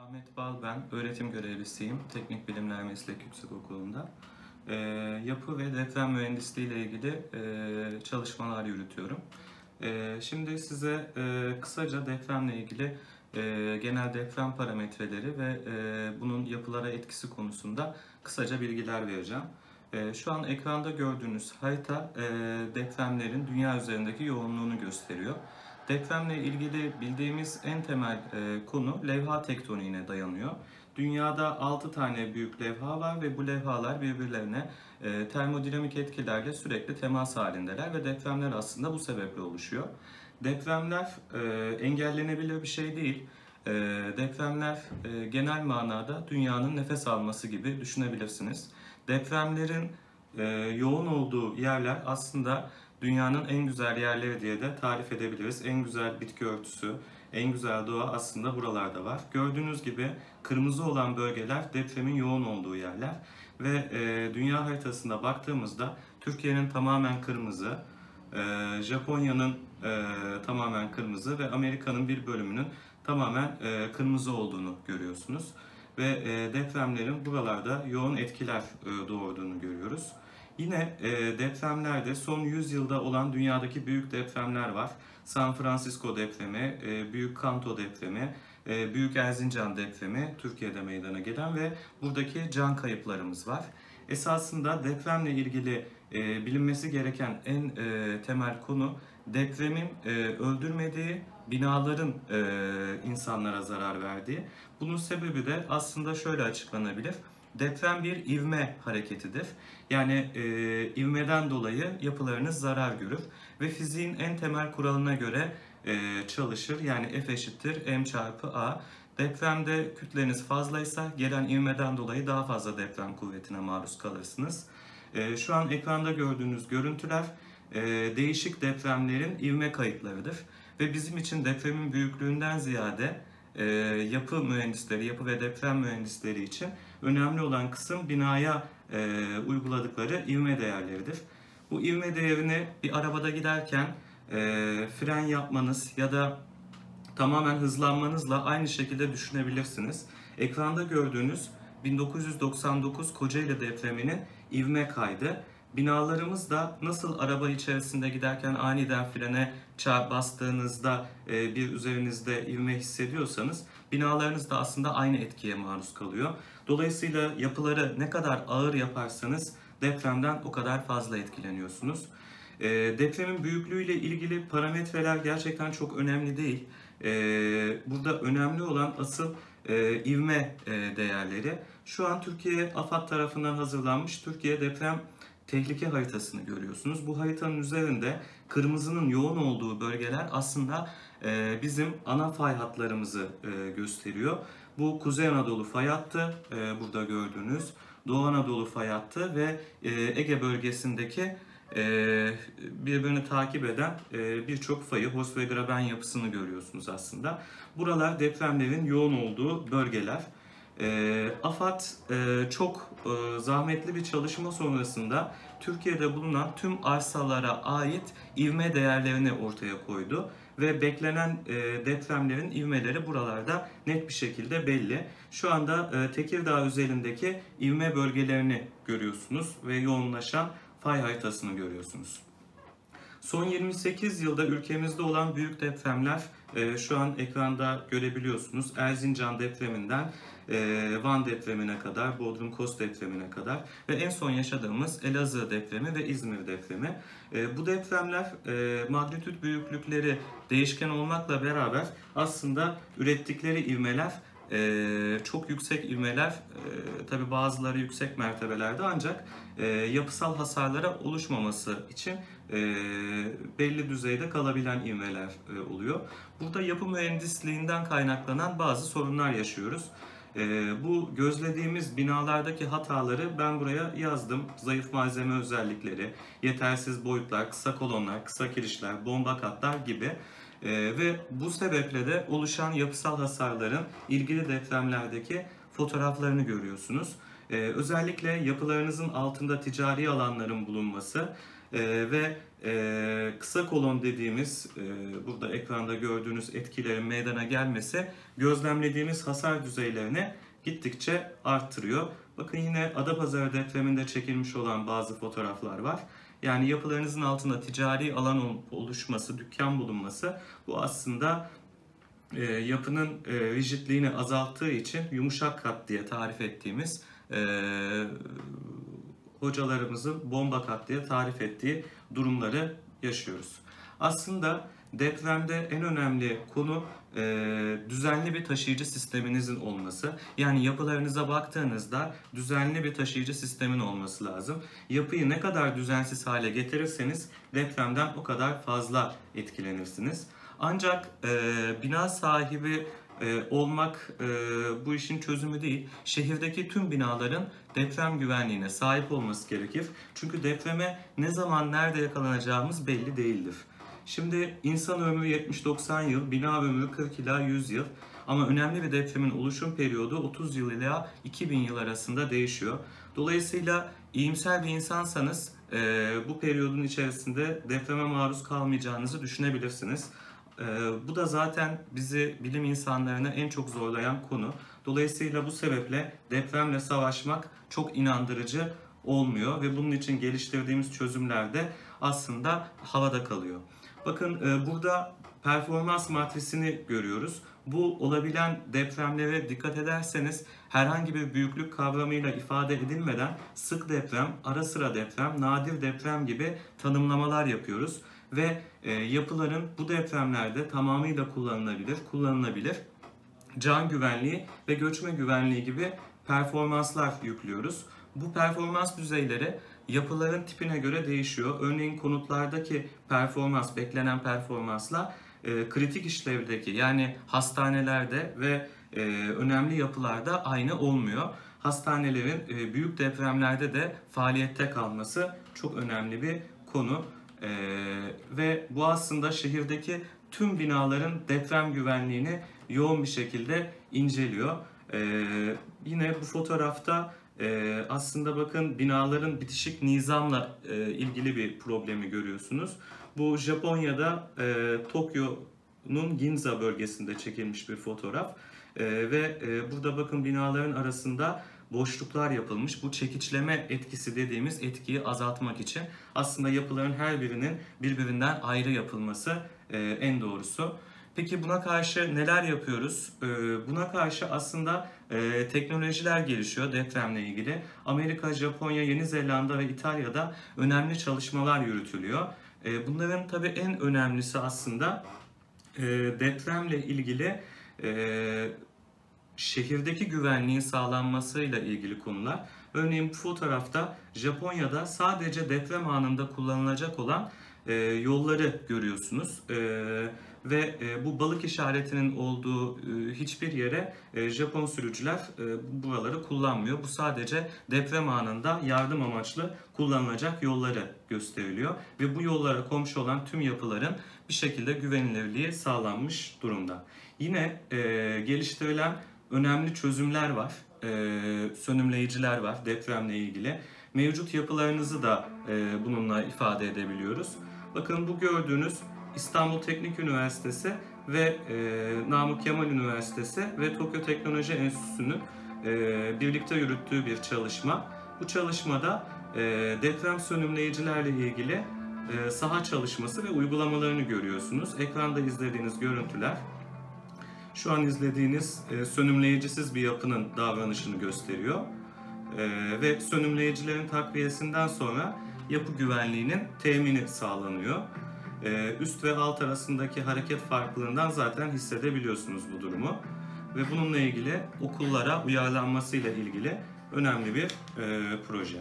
Ahmet Bal ben, öğretim görevlisiyim Teknik Bilimler Meslek Yüksekokulu'nda. Yapı ve deprem mühendisliği ile ilgili çalışmalar yürütüyorum. Şimdi size kısaca depremle ilgili genel deprem parametreleri ve bunun yapılara etkisi konusunda kısaca bilgiler vereceğim. Şu an ekranda gördüğünüz harita depremlerin dünya üzerindeki yoğunluğunu gösteriyor. Depremle ilgili bildiğimiz en temel konu levha tektoniğine dayanıyor. Dünyada 6 tane büyük levha var ve bu levhalar birbirlerine termodinamik etkilerle sürekli temas halindeler ve depremler aslında bu sebeple oluşuyor. Depremler engellenebilir bir şey değil. Depremler genel manada dünyanın nefes alması gibi düşünebilirsiniz. Depremlerin yoğun olduğu yerler aslında dünyanın en güzel yerleri diye de tarif edebiliriz. En güzel bitki örtüsü, en güzel doğa aslında buralarda var. Gördüğünüz gibi kırmızı olan bölgeler depremin yoğun olduğu yerler. Ve dünya haritasına baktığımızda Türkiye'nin tamamen kırmızı, Japonya'nın tamamen kırmızı ve Amerika'nın bir bölümünün tamamen kırmızı olduğunu görüyorsunuz. Ve depremlerin buralarda yoğun etkiler doğurduğunu görüyoruz. Yine depremlerde son 100 yılda olan dünyadaki büyük depremler var. San Francisco depremi, Büyük Kanto depremi, Büyük Erzincan depremi Türkiye'de meydana gelen ve buradaki can kayıplarımız var. Esasında depremle ilgili bilinmesi gereken en temel konu depremin öldürmediği, binaların insanlara zarar verdiği. Bunun sebebi de aslında şöyle açıklanabilir. Deprem bir ivme hareketidir. Yani ivmeden dolayı yapılarınız zarar görür ve fiziğin en temel kuralına göre çalışır. Yani F eşittir M çarpı A. Depremde kütleniz fazlaysa gelen ivmeden dolayı daha fazla deprem kuvvetine maruz kalırsınız. Şu an ekranda gördüğünüz görüntüler değişik depremlerin ivme kayıtlarıdır. Ve bizim için depremin büyüklüğünden ziyade yapı mühendisleri, yapı ve deprem mühendisleri için önemli olan kısım binaya uyguladıkları ivme değerleridir. Bu ivme değerini bir arabada giderken fren yapmanız ya da tamamen hızlanmanızla aynı şekilde düşünebilirsiniz. Ekranda gördüğünüz 1999 Kocaeli depreminin ivme kaydı. Binalarımız da nasıl araba içerisinde giderken aniden frene bastığınızda bir üzerinizde ivme hissediyorsanız binalarınız da aslında aynı etkiye maruz kalıyor. Dolayısıyla yapıları ne kadar ağır yaparsanız depremden o kadar fazla etkileniyorsunuz. Depremin büyüklüğüyle ilgili parametreler gerçekten çok önemli değil. Burada önemli olan asıl ivme değerleri. Şu an Türkiye AFAD tarafından hazırlanmış Türkiye deprem tehlike haritasını görüyorsunuz. Bu haritanın üzerinde kırmızının yoğun olduğu bölgeler aslında bizim ana fay hatlarımızı gösteriyor. Bu Kuzey Anadolu fay hattı, burada gördüğünüz Doğu Anadolu fay hattı ve Ege bölgesindeki birbirini takip eden birçok fayı, Hos ve Graben yapısını görüyorsunuz aslında. Buralar depremlerin yoğun olduğu bölgeler. AFAD çok zahmetli bir çalışma sonrasında Türkiye'de bulunan tüm arsalara ait ivme değerlerini ortaya koydu. Ve beklenen depremlerin ivmeleri buralarda net bir şekilde belli. Şu anda Tekirdağ üzerindeki ivme bölgelerini görüyorsunuz ve yoğunlaşan fay haritasını görüyorsunuz. Son 28 yılda ülkemizde olan büyük depremler şu an ekranda görebiliyorsunuz. Erzincan depreminden Van depremine kadar, Bodrum Kos depremine kadar ve en son yaşadığımız Elazığ depremi ve İzmir depremi. Bu depremler magnitüt büyüklükleri değişken olmakla beraber aslında ürettikleri ivmeler çok yüksek ivmeler, tabi bazıları yüksek mertebelerde ancak yapısal hasarlara oluşmaması için belli düzeyde kalabilen ivmeler oluyor. Burada yapı mühendisliğinden kaynaklanan bazı sorunlar yaşıyoruz. Bu gözlediğimiz binalardaki hataları ben buraya yazdım. Zayıf malzeme özellikleri, yetersiz boyutlar, kısa kolonlar, kısa kirişler, bomba katlar gibi. Ve bu sebeple de oluşan yapısal hasarların ilgili depremlerdeki fotoğraflarını görüyorsunuz. Özellikle yapılarınızın altında ticari alanların bulunması Ve kısa kolon dediğimiz burada ekranda gördüğünüz etkilerin meydana gelmesi gözlemlediğimiz hasar düzeylerini gittikçe arttırıyor. Bakın yine Adapazarı depreminde çekilmiş olan bazı fotoğraflar var. Yani yapılarınızın altında ticari alan oluşması, dükkan bulunması bu aslında yapının rigidliğini azalttığı için yumuşak kat diye tarif ettiğimiz hocalarımızın bomba kat diye tarif ettiği durumları yaşıyoruz. Aslında depremde en önemli konu düzenli bir taşıyıcı sisteminizin olması. Yani yapılarınıza baktığınızda düzenli bir taşıyıcı sistemin olması lazım. Yapıyı ne kadar düzensiz hale getirirseniz depremden o kadar fazla etkilenirsiniz. Ancak bina sahibi olmak bu işin çözümü değil. Şehirdeki tüm binaların deprem güvenliğine sahip olması gerekir. Çünkü depreme ne zaman nerede yakalanacağımız belli değildir. Şimdi insan ömrü 70-90 yıl, bina ömrü 40 ila 100 yıl. Ama önemli bir depremin oluşum periyodu 30 yıl ila 2000 yıl arasında değişiyor. Dolayısıyla iyimser bir insansanız bu periyodun içerisinde depreme maruz kalmayacağınızı düşünebilirsiniz. Bu da zaten bizi bilim insanlarına en çok zorlayan konu. Dolayısıyla bu sebeple depremle savaşmak çok inandırıcı olmuyor ve bunun için geliştirdiğimiz çözümler de aslında havada kalıyor. Bakın burada performans matrisini görüyoruz. Bu olabilen depremlere dikkat ederseniz herhangi bir büyüklük kavramıyla ifade edilmeden sık deprem, ara sıra deprem, nadir deprem gibi tanımlamalar yapıyoruz. Ve yapıların bu depremlerde tamamıyla kullanılabilir can güvenliği ve göçme güvenliği gibi performanslar yüklüyoruz. Bu performans düzeyleri yapıların tipine göre değişiyor. Örneğin konutlardaki performans, beklenen performansla kritik işlevdeki yani hastanelerde ve önemli yapılarda aynı olmuyor. Hastanelerin büyük depremlerde de faaliyette kalması çok önemli bir konu. Ve bu aslında şehirdeki tüm binaların deprem güvenliğini yoğun bir şekilde inceliyor. Yine bu fotoğrafta aslında bakın binaların bitişik nizamla ilgili bir problemi görüyorsunuz. Bu Japonya'da Tokyo'nun Ginza bölgesinde çekilmiş bir fotoğraf. Ve burada bakın binaların arasında boşluklar yapılmış. Bu çekiçleme etkisi dediğimiz etkiyi azaltmak için aslında yapıların her birinin birbirinden ayrı yapılması en doğrusu. Peki buna karşı neler yapıyoruz? Buna karşı aslında teknolojiler gelişiyor depremle ilgili. Amerika, Japonya, Yeni Zelanda ve İtalya'da önemli çalışmalar yürütülüyor. Bunların tabii en önemlisi aslında depremle ilgili şehirdeki güvenliğin sağlanmasıyla ilgili konular. Örneğin bu fotoğrafta Japonya'da sadece deprem anında kullanılacak olan yolları görüyorsunuz. Ve bu balık işaretinin olduğu hiçbir yere Japon sürücüler buraları kullanmıyor. Bu sadece deprem anında yardım amaçlı kullanılacak yolları gösteriliyor. Ve bu yollara komşu olan tüm yapıların bir şekilde güvenilirliği sağlanmış durumda. Yine geliştirilen önemli çözümler var, sönümleyiciler var depremle ilgili. Mevcut yapılarınızı da bununla ifade edebiliyoruz. Bakın bu gördüğünüz İstanbul Teknik Üniversitesi ve Namık Kemal Üniversitesi ve Tokyo Teknoloji Enstitüsü'nün birlikte yürüttüğü bir çalışma. Bu çalışmada deprem sönümleyicilerle ilgili saha çalışması ve uygulamalarını görüyorsunuz. Ekranda izlediğiniz görüntüler şu an izlediğiniz sönümleyicisiz bir yapının davranışını gösteriyor. Ve sönümleyicilerin takviyesinden sonra yapı güvenliğinin temini sağlanıyor. Üst ve alt arasındaki hareket farklılığından zaten hissedebiliyorsunuz bu durumu. Ve bununla ilgili okullara uyarlanmasıyla ilgili önemli bir proje.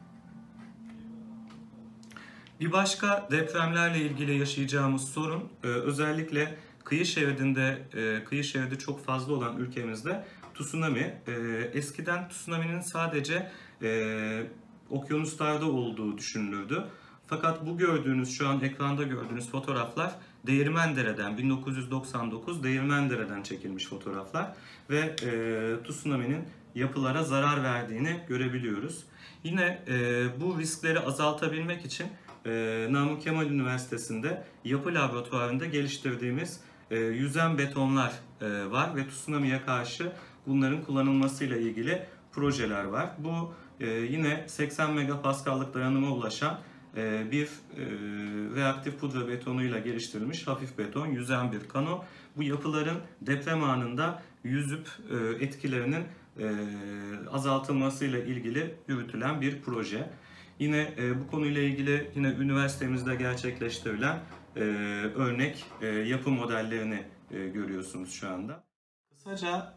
Bir başka depremlerle ilgili yaşayacağımız sorun özellikle kıyı şeridi çok fazla olan ülkemizde tsunami. Eskiden tsunami'nin sadece okyanuslarda olduğu düşünülürdü. Fakat bu gördüğünüz, şu an ekranda gördüğünüz fotoğraflar Değirmendere'den, 1999 Değirmendere'den çekilmiş fotoğraflar ve tsunami'nin yapılara zarar verdiğini görebiliyoruz. Yine bu riskleri azaltabilmek için Namık Kemal Üniversitesi'nde yapı laboratuvarında geliştirdiğimiz yüzen betonlar var ve tsunami'ye karşı bunların kullanılmasıyla ilgili projeler var. Bu yine 80 megapaskallık dayanıma ulaşan bir reaktif pudra betonuyla geliştirilmiş hafif beton, yüzen bir kano. Bu yapıların deprem anında yüzüp etkilerinin azaltılmasıyla ilgili yürütülen bir proje. Yine bu konuyla ilgili yine üniversitemizde gerçekleştirilen örnek yapı modellerini görüyorsunuz şu anda. Kısaca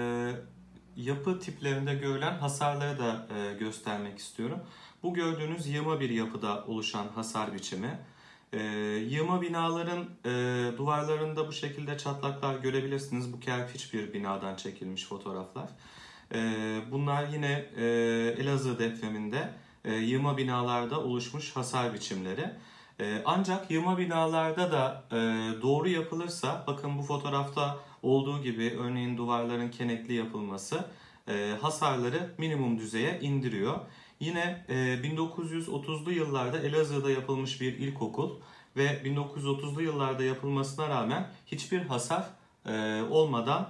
yapı tiplerinde görülen hasarları da göstermek istiyorum. Bu gördüğünüz yığma bir yapıda oluşan hasar biçimi. Yığma binaların duvarlarında bu şekilde çatlaklar görebilirsiniz. Bu kerpiç bir binadan çekilmiş fotoğraflar. Bunlar yine Elazığ depreminde yığma binalarda oluşmuş hasar biçimleri. Ancak yığma binalarda da doğru yapılırsa, bakın bu fotoğrafta olduğu gibi örneğin duvarların kenetli yapılması hasarları minimum düzeye indiriyor. Yine 1930'lu yıllarda Elazığ'da yapılmış bir ilkokul ve 1930'lu yıllarda yapılmasına rağmen hiçbir hasar olmadan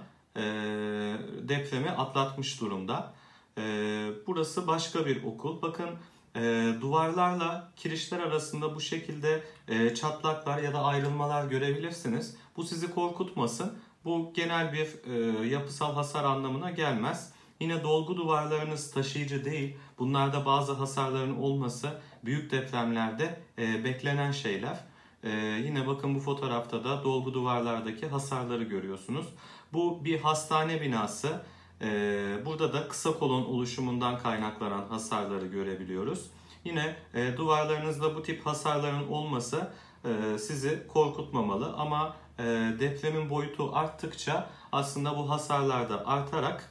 depremi atlatmış durumda. Burası başka bir okul. Bakın duvarlarla kirişler arasında bu şekilde çatlaklar ya da ayrılmalar görebilirsiniz. Bu sizi korkutmasın. Bu genel bir yapısal hasar anlamına gelmez. Yine dolgu duvarlarınız taşıyıcı değil. Bunlarda bazı hasarların olması büyük depremlerde beklenen şeyler. Yine bakın bu fotoğrafta da dolgu duvarlardaki hasarları görüyorsunuz. Bu bir hastane binası. Burada da kısa kolon oluşumundan kaynaklanan hasarları görebiliyoruz. Yine duvarlarınızda bu tip hasarların olması sizi korkutmamalı ama depremin boyutu arttıkça aslında bu hasarlar da artarak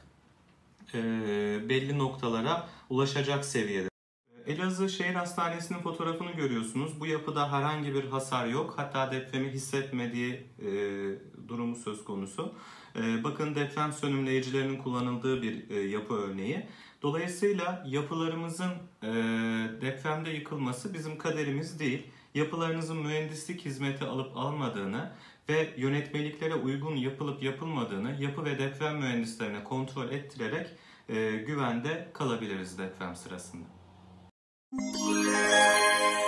belli noktalara ulaşacak seviyede. Elazığ Şehir Hastanesi'nin fotoğrafını görüyorsunuz. Bu yapıda herhangi bir hasar yok. Hatta depremi hissetmediği durumu söz konusu. Bakın deprem sönümleyicilerinin kullanıldığı bir yapı örneği. Dolayısıyla yapılarımızın depremde yıkılması bizim kaderimiz değil. Yapılarınızın mühendislik hizmeti alıp almadığını ve yönetmeliklere uygun yapılıp yapılmadığını yapı ve deprem mühendislerine kontrol ettirerek güvende kalabiliriz deprem sırasında.